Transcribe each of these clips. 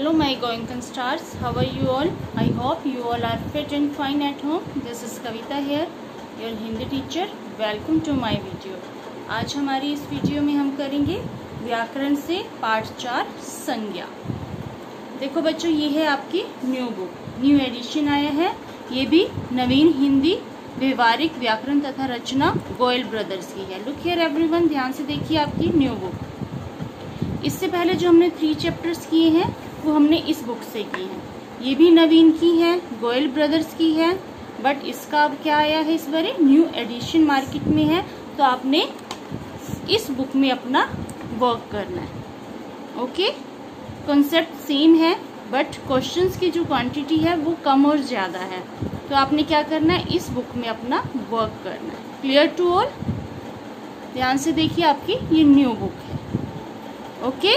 Hello my Goenkan stars, how are you all? I hope you all are fit and fine at home. This is Kavita here, your Hindi teacher. Welcome to my video. आज हमारी इस video में हम करेंगे व्याकरण से पाठ 4 संज्ञा। देखो बच्चों, ये है आपकी न्यू बुक, न्यू एडिशन आया है। ये भी नवीन हिंदी व्यवहारिक व्याकरण तथा रचना गोयल ब्रदर्स की है। लुक हियर एवरीवन, ध्यान से देखिए आपकी न्यू बुक। इससे पहले जो हमने 3 चैप्टर्स किए हैं वो हमने इस बुक से किए हैं। ये भी नवीन की है, गोयल ब्रदर्स की है, बट इसका अब क्या आया है, इस बार न्यू एडिशन मार्केट में है, तो आपने इस बुक में अपना वर्क करना है। ओके, कॉन्सेप्ट सेम है बट क्वेश्चंस की जो क्वांटिटी है वो कम और ज्यादा है, तो आपने क्या करना है, इस बुक में अपना वर्क करना है। Clear to all? ध्यान से देखिए, आपकी ये न्यू बुक है। ओके,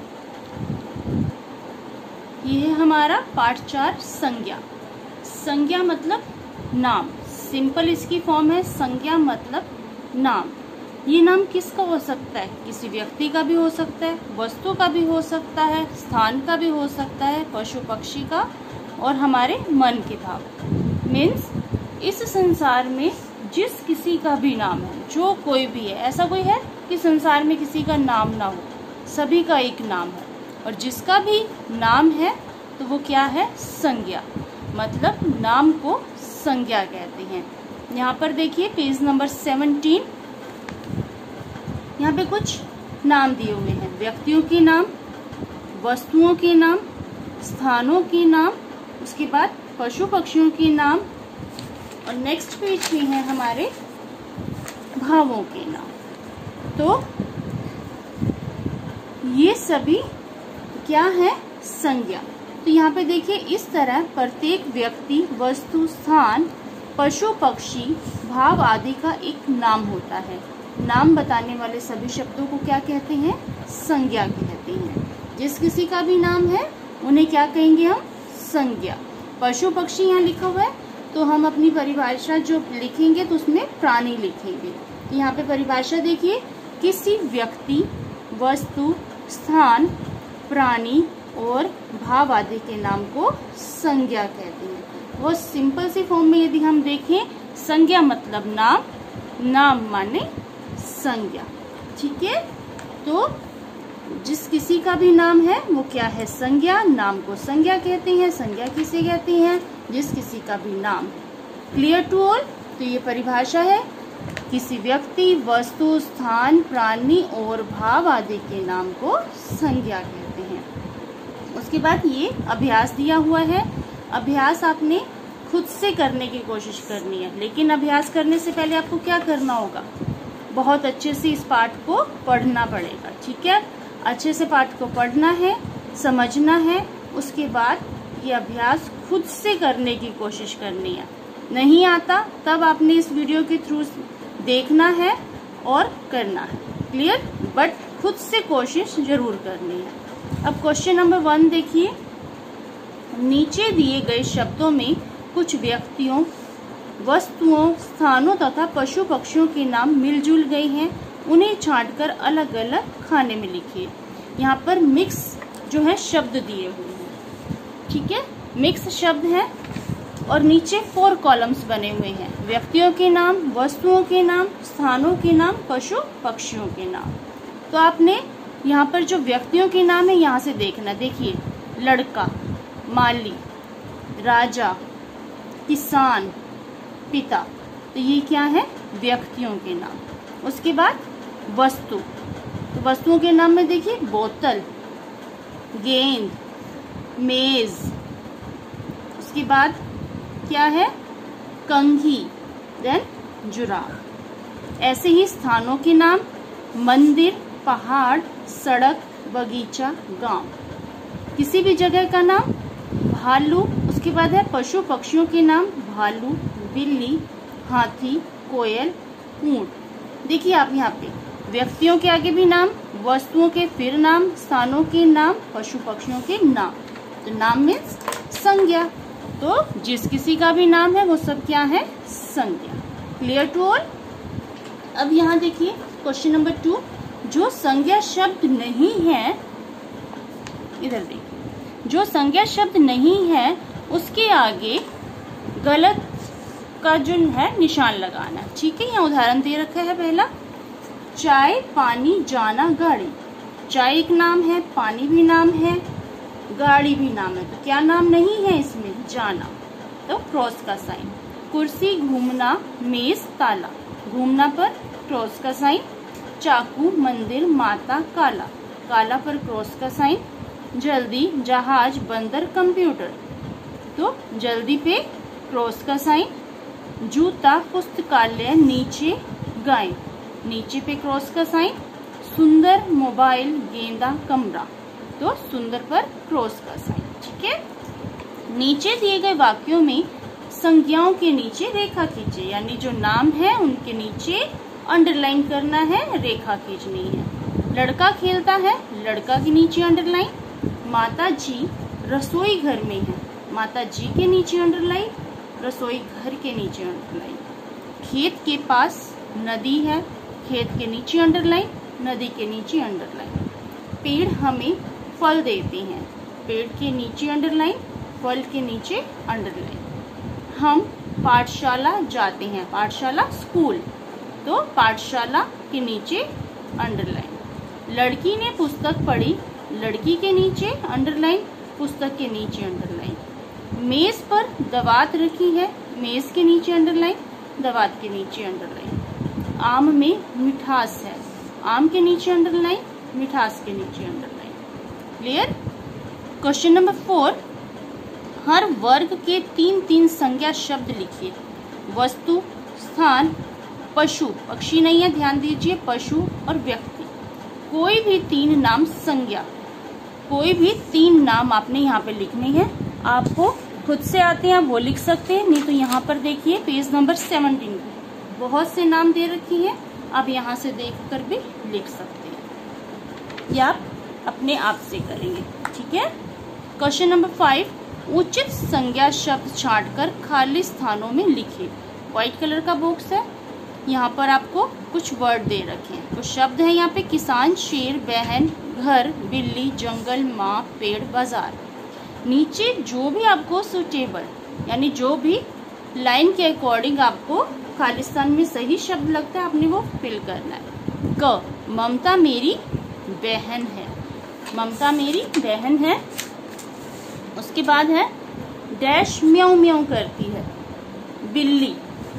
ये है हमारा पाठ 4 संज्ञा। संज्ञा मतलब नाम, सिंपल इसकी फॉर्म है। संज्ञा मतलब नाम। ये नाम किसका हो सकता है? किसी व्यक्ति का भी हो सकता है, वस्तु का भी हो सकता है, स्थान का भी हो सकता है, पशु पक्षी का, और हमारे मन के भाव। मीन्स इस संसार में जिस किसी का भी नाम है, जो कोई भी है, ऐसा कोई है कि संसार में किसी का नाम ना हो? सभी का एक नाम है, और जिसका भी नाम है तो वो क्या है? संज्ञा। मतलब नाम को संज्ञा कहते हैं। यहाँ पर देखिए पेज नंबर 17, यहाँ पे कुछ नाम दिए हुए हैं। व्यक्तियों के नाम, वस्तुओं के नाम, स्थानों के नाम, उसके बाद पशु पक्षियों के नाम, और नेक्स्ट पेज में है हमारे भावों के नाम। तो ये सभी क्या है? संज्ञा। तो यहाँ पे देखिए, इस तरह प्रत्येक व्यक्ति, वस्तु, स्थान, पशु पक्षी, भाव आदि का एक नाम होता है। नाम बताने वाले सभी शब्दों को क्या कहते हैं? संज्ञा कहते हैं। जिस किसी का भी नाम है उन्हें क्या कहेंगे हम? संज्ञा। पशु पक्षी यहाँ लिखा हुआ है, तो हम अपनी परिभाषा जो लिखेंगे तो उसमें प्राणी लिखेंगे। यहाँ पे परिभाषा देखिए, किसी व्यक्ति, वस्तु, स्थान, प्राणी और भाव आदि के नाम को संज्ञा कहते हैं। वो सिंपल सी फॉर्म में यदि हम देखें, संज्ञा मतलब नाम, नाम माने संज्ञा। ठीक है, तो जिस किसी का भी नाम है वो क्या है? संज्ञा। नाम को संज्ञा कहते हैं। संज्ञा किसे कहते हैं? जिस किसी का भी नाम है। Clear to all? तो ये परिभाषा है, किसी व्यक्ति, वस्तु, स्थान, प्राणी और भाव आदि के नाम को संज्ञा कहते हैं। उसके बाद ये अभ्यास दिया हुआ है। अभ्यास आपने खुद से करने की कोशिश करनी है, लेकिन अभ्यास करने से पहले आपको क्या करना होगा? बहुत अच्छे से इस पाठ को पढ़ना पड़ेगा। ठीक है, अच्छे से पाठ को पढ़ना है, समझना है, उसके बाद ये अभ्यास खुद से करने की कोशिश करनी है। नहीं आता तब आपने इस वीडियो के थ्रू देखना है और करना है। क्लियर? बट खुद से कोशिश जरूर करनी है। अब क्वेश्चन नंबर 1 देखिए, नीचे दिए गए शब्दों में कुछ व्यक्तियों, वस्तुओं, स्थानों तथा पशु पक्षियों के नाम मिलजुल गए हैं। उन्हें छांटकर अलग अलग खाने में लिखिए। यहाँ पर मिक्स जो है शब्द दिए हुए हैं। ठीक है, मिक्स शब्द है, और नीचे 4 कॉलम्स बने हुए हैं। व्यक्तियों के नाम, वस्तुओं के नाम, स्थानों के नाम, पशु पक्षियों के नाम। तो आपने यहाँ पर जो व्यक्तियों के नाम है यहाँ से देखना। देखिए, लड़का, माली, राजा, किसान, पिता, तो ये क्या है? व्यक्तियों के नाम। उसके बाद वस्तु, तो वस्तुओं के नाम में देखिए, बोतल, गेंद, मेज, उसके बाद क्या है? कंघी, देन जुराब। ऐसे ही स्थानों के नाम, मंदिर, पहाड़, सड़क, बगीचा, गांव। किसी भी जगह का नाम, भालू। उसके बाद है पशु पक्षियों के नाम, भालू, बिल्ली, हाथी, कोयल, ऊंट। देखिए आप यहाँ पे व्यक्तियों के आगे भी नाम, वस्तुओं के फिर नाम, स्थानों के नाम, पशु पक्षियों के नाम। तो नाम मीन्स संज्ञा। तो जिस किसी का भी नाम है वो सब क्या है? संज्ञा। Clear to all? अब यहाँ देखिए क्वेश्चन नंबर 2, जो संज्ञा शब्द नहीं है, इधर देखिए, जो संज्ञा शब्द नहीं है उसके आगे गलत का जो है निशान लगाना। ठीक है, यहाँ उदाहरण दे रखा है। पहला, चाय पानी जाना गाड़ी। चाय एक नाम है, पानी भी नाम है, गाड़ी भी नाम है, तो क्या नाम नहीं है इसमें? जाना, तो क्रॉस का साइन। कुर्सी घूमना, मेज ताला, घूमना पर क्रॉस का साइन। चाकू मंदिर, माता काला, काला पर क्रॉस का साइन। जल्दी जहाज, बंदर कंप्यूटर, तो जल्दी पे क्रॉस का साइन। जूता पुस्तकालय, नीचे गाय, नीचे पे क्रॉस का साइन। सुंदर मोबाइल, गेंदा कमरा, तो सुंदर पर क्रॉस का साइन। ठीक है, नीचे दिए गए वाक्यों में संज्ञाओं के नीचे रेखा खींचे, यानी जो नाम है उनके नीचे अंडरलाइन करना है, रेखा खींचनी है। लड़का खेलता है, लड़का के नीचे अंडरलाइन। माता जी रसोई घर में है, माता जी के नीचे अंडरलाइन, रसोई घर के नीचे अंडरलाइन। खेत के पास नदी है, खेत के नीचे अंडरलाइन, नदी के नीचे अंडरलाइन। पेड़ हमें फल देते हैं, पेड़ के नीचे अंडरलाइन, फल के नीचे अंडरलाइन। हम पाठशाला जाते हैं, पाठशाला स्कूल, तो पाठशाला के नीचे अंडरलाइन। लड़की ने पुस्तक पढ़ी, लड़की के नीचे अंडरलाइन, पुस्तक के नीचे अंडरलाइन। मेज पर दवात रखी है, मेज के नीचे अंडरलाइन, दवात के नीचे अंडरलाइन। आम में मिठास है, आम के नीचे अंडरलाइन, मिठास के नीचे अंडरलाइन। क्लियर? क्वेश्चन नंबर 4, हर वर्ग के 3-3 संज्ञा शब्द लिखिए। वस्तु, स्थान, पशु, पक्षी नहीं है, ध्यान दीजिए, पशु और व्यक्ति। कोई भी 3 नाम संज्ञा, कोई भी 3 नाम आपने यहाँ पे लिखने हैं। आपको खुद से आते हैं वो लिख सकते हैं, नहीं तो यहाँ पर देखिए पेज नंबर 17 बहुत से नाम दे रखी है, आप यहाँ से देख कर भी लिख सकते हैं, या आप अपने आप से करेंगे। ठीक है, क्वेश्चन नंबर 5, उचित संज्ञा शब्द छांटकर खाली स्थानों में लिखिए। व्हाइट कलर का बॉक्स है, यहाँ पर आपको कुछ वर्ड दे रखे हैं, कुछ शब्द हैं यहाँ पे। किसान, शेर, बहन, घर, बिल्ली, जंगल, माँ, पेड़, बाजार। नीचे जो भी आपको सुटेबल, यानी जो भी लाइन के अकॉर्डिंग आपको खालिस्तान में सही शब्द लगता है, आपने वो फिल करना है। क, ममता मेरी बहन है, ममता मेरी बहन है। उसके बाद है डैश म्याऊं म्याऊं करती है, बिल्ली।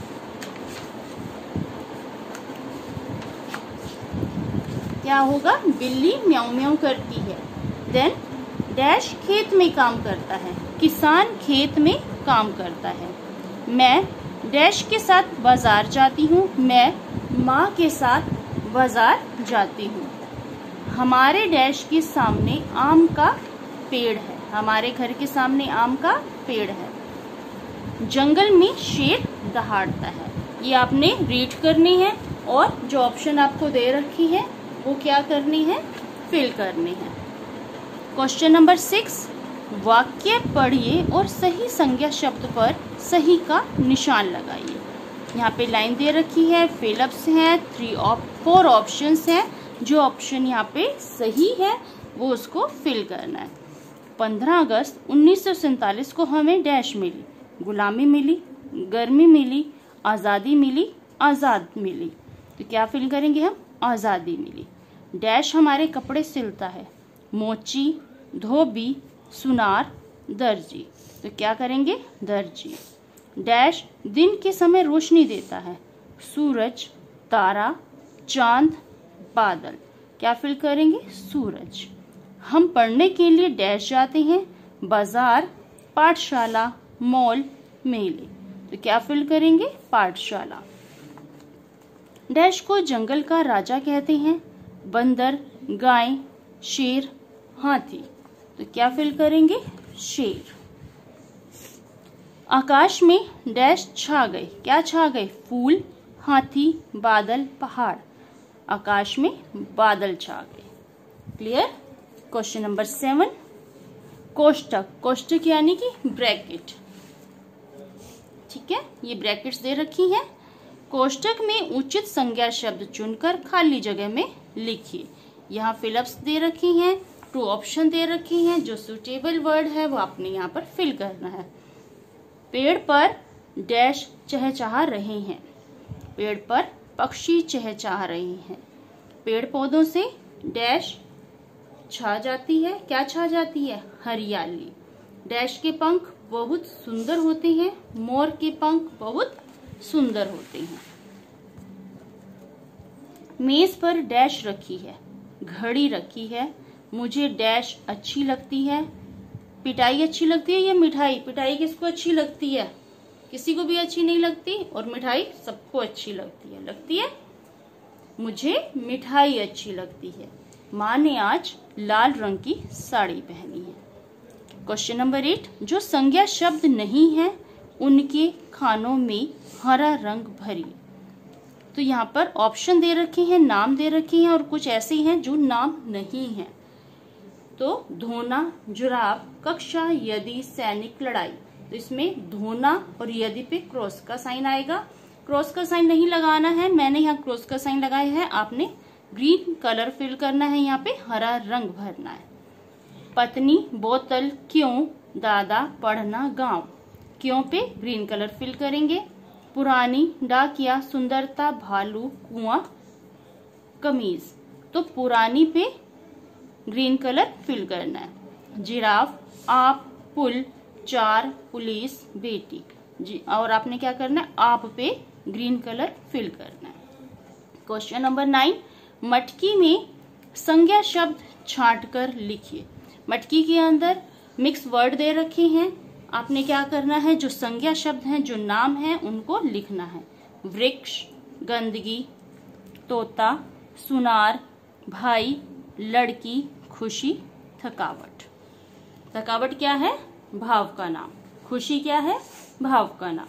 क्या होगा? बिल्ली म्याऊं म्याऊं करती है। देन डैश खेत में काम करता है, किसान खेत में काम करता है। मैं डैश के साथ बाजार जाती हूँ, मैं माँ के साथ बाजार जाती हूँ। हमारे डैश के सामने आम का पेड़ है, हमारे घर के सामने आम का पेड़ है। जंगल में शेर दहाड़ता है। ये आपने रीड करनी है और जो ऑप्शन आपको दे रखी है वो क्या करनी है? फिल करनी है। क्वेश्चन नंबर 6, वाक्य पढ़िए और सही संज्ञा शब्द पर सही का निशान लगाइए। यहाँ पे लाइन दे रखी है, फिलअप्स हैं, 4 ऑप्शंस हैं। जो ऑप्शन यहाँ पे सही है वो उसको फिल करना है। 15 अगस्त 1947 को हमें डैश मिली, गुलामी मिली, गर्मी मिली, आज़ादी मिली, आज़ाद मिली। तो क्या फिल करेंगे हम? आज़ादी मिली। डैश हमारे कपड़े सिलता है, मोची, धोबी, सुनार, दर्जी। तो क्या करेंगे? दर्जी। डैश दिन के समय रोशनी देता है, सूरज, तारा, चांद, बादल। क्या फिल करेंगे? सूरज। हम पढ़ने के लिए डैश जाते हैं, बाजार, पाठशाला, मॉल, मेले। तो क्या फिल करेंगे? पाठशाला। डैश को जंगल का राजा कहते हैं, बंदर, गाय, शेर, हाथी। तो क्या फिल करेंगे? शेर। आकाश में डैश छा गए। क्या छा गए? फूल, हाथी, बादल, पहाड़। आकाश में बादल छा गए। क्लियर? क्वेश्चन नंबर 7, कोष्टक। कोष्टक यानी कि ब्रैकेट। ठीक है, ये ब्रैकेट्स दे रखी हैं। कोष्टक में उचित संज्ञा शब्द चुनकर खाली जगह में लिखिए। यहाँ फिलअप्स दे रखी हैं, 2 ऑप्शन दे रखे हैं, जो सुटेबल वर्ड है वो आपने यहाँ पर फिल करना है। पेड़ पर डैश चहचहा रहे हैं, पेड़ पर पक्षी चहचहा रहे हैं। पेड़ पौधों से डैश छा जाती है, क्या छा जाती है? हरियाली। डैश के पंख बहुत सुंदर होते हैं, मोर के पंख बहुत सुंदर होते हैं। मेज पर डैश रखी है, घड़ी रखी है, मुझे डैश अच्छी लगती है। पिटाई अच्छी लगती है या मिठाई? पिटाई किसको अच्छी लगती है? किसी को भी अच्छी नहीं लगती, और मिठाई सबको अच्छी लगती है। मुझे मिठाई अच्छी लगती है। माँ ने आज लाल रंग की साड़ी पहनी है। क्वेश्चन नंबर 8, जो संज्ञा शब्द नहीं है उनके खानों में हरा रंग भरी। तो यहाँ पर ऑप्शन दे रखे हैं, नाम दे रखे हैं, और कुछ ऐसे हैं जो नाम नहीं है। तो धोना, जुराब, कक्षा, यदि, सैनिक, लड़ाई। तो इसमें धोना और यदि पे क्रॉस का साइन आएगा। क्रॉस का साइन नहीं लगाना है, मैंने यहाँ क्रॉस का साइन लगाया है। आपने ग्रीन कलर फिल करना है, यहाँ पे हरा रंग भरना है। पत्नी, बोतल, क्यों, दादा, पढ़ना, गांव। क्यों पे ग्रीन कलर फिल करेंगे। पुरानी, डाकिया, सुंदरता, भालू, कुआं, कमीज। तो पुरानी पे ग्रीन कलर फिल करना है। जिराफ, आप, पुल, चार, पुलिस, बेटी जी। और आपने क्या करना है? आप पे ग्रीन कलर फिल करना है। क्वेश्चन नंबर 9, मटकी में संज्ञा शब्द छांटकर लिखिए। मटकी के अंदर मिक्स वर्ड दे रखे हैं, आपने क्या करना है? जो संज्ञा शब्द हैं, जो नाम है, उनको लिखना है। वृक्ष, गंदगी, तोता, सुनार, भाई, लड़की, खुशी, थकावट। थकावट क्या है? भाव का नाम। खुशी क्या है? भाव का नाम।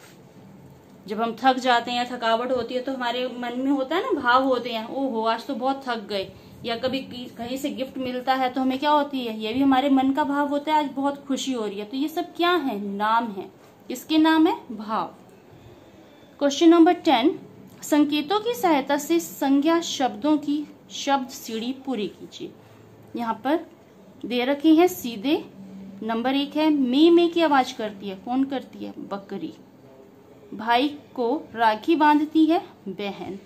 जब हम थक जाते हैं, थकावट होती है, तो हमारे मन में होता है ना, भाव होते हैं, ओहो आज तो बहुत थक गए। या कभी कहीं से गिफ्ट मिलता है तो हमें क्या होती है? ये भी हमारे मन का भाव होता है, आज बहुत खुशी हो रही है। तो ये सब क्या है? नाम है। किसके नाम है? भाव। क्वेश्चन नंबर 10, संकेतों की सहायता से संज्ञा शब्दों की शब्द सीढ़ी पूरी कीजिए। यहाँ पर दे रखे हैं सीधे। नंबर 1 है, में की आवाज करती है, कौन करती है? बकरी। भाई को राखी बांधती है, बहन।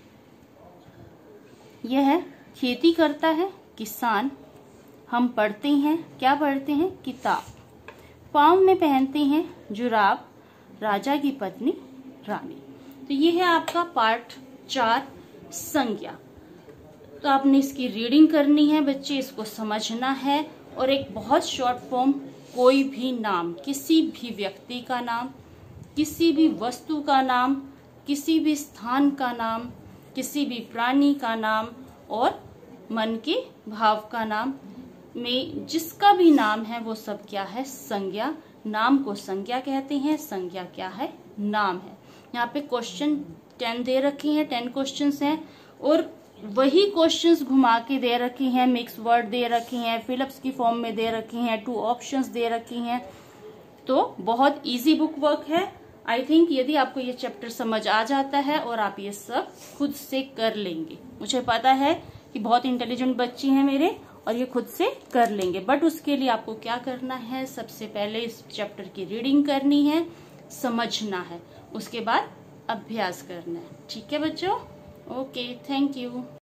यह खेती करता है, किसान। हम पढ़ते हैं, क्या पढ़ते हैं? किताब। पाँव में पहनते हैं, जुराब। राजा की पत्नी, रानी। तो ये है आपका पार्ट 4 संज्ञा। तो आपने इसकी रीडिंग करनी है बच्चे, इसको समझना है। और एक बहुत शॉर्ट फॉर्म, कोई भी नाम, किसी भी व्यक्ति का नाम, किसी भी वस्तु का नाम, किसी भी स्थान का नाम, किसी भी प्राणी का नाम और मन के भाव का नाम में जिसका भी नाम है वो सब क्या है? संज्ञा। नाम को संज्ञा कहते हैं, संज्ञा क्या है? नाम है। यहाँ पे क्वेश्चन 10 दे रखे हैं, 10 क्वेश्चंस हैं, और वही क्वेश्चंस घुमा के दे रखे हैं, मिक्स वर्ड दे रखे हैं, फिलअप्स की फॉर्म में दे रखे हैं, 2 ऑप्शंस दे रखे हैं। तो बहुत इजी बुक वर्क है। आई थिंक यदि आपको ये चैप्टर समझ आ जाता है और आप ये सब खुद से कर लेंगे, मुझे पता है कि बहुत इंटेलिजेंट बच्चे हैं मेरे और ये खुद से कर लेंगे, बट उसके लिए आपको क्या करना है? सबसे पहले इस चैप्टर की रीडिंग करनी है, समझना है, उसके बाद अभ्यास करना है। ठीक है बच्चों? Okay, thank you.